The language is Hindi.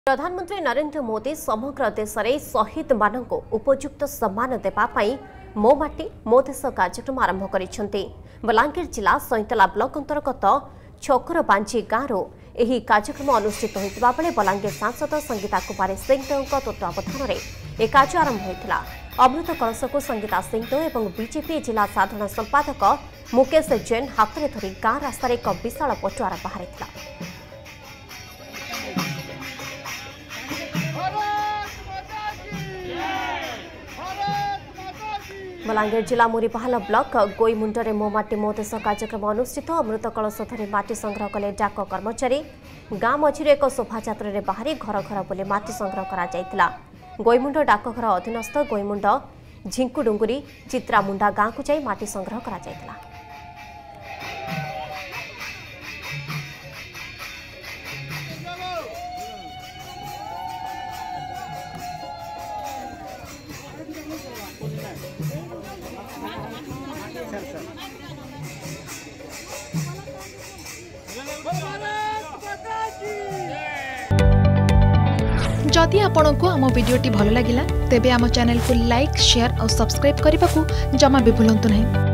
प्रधानमंत्री नरेंद्र मोदी समग्र देश में शहीद मानक उपयुक्त सम्मान देवाई मो माटी मो देश कार्यक्रम आरंभ करिसेंती। बलांगीर जिला सईतला ब्लॉक अंतर्गत छकर बांझी गांव यह कार्यक्रम अनुष्ठित होता बेले बलांगीर सांसद संगीता कुमारी सिंहदेव तत्वावधान में यह कार्य आरंभ होता। अमृत कलश को संगीता सिंहदेव और बीजेपी जिला साधारण संपादक मुकेश जैन हाथ में धरी गां रास्त एक विशाल पटुआर बाहरी। बलांगीर जिला मुरीपाहाल ब्लॉक गोईमुंडरे मो माटी मो देश कार्यक्रम अनुष्ठित। अमृत कलश धरी माटी संग्रह कले डाक कर्मचारी। गाँ मझिरे एक शोभायात्रा रे बाहरी घर घर बुली माटी संग्रह करा जायतिला। गोईमुंड डाकघर अधीनस्थ गोईमुंड झिंकुडुंगुरी चित्रामुंडा गाँ को जाई माटी संग्रह करा जायतिला। जदि आपंक आम भिडी भल लगा तेब आम चैनल को लाइक शेयर और सब्सक्राइब करने को जमा भी भूलु नहीं।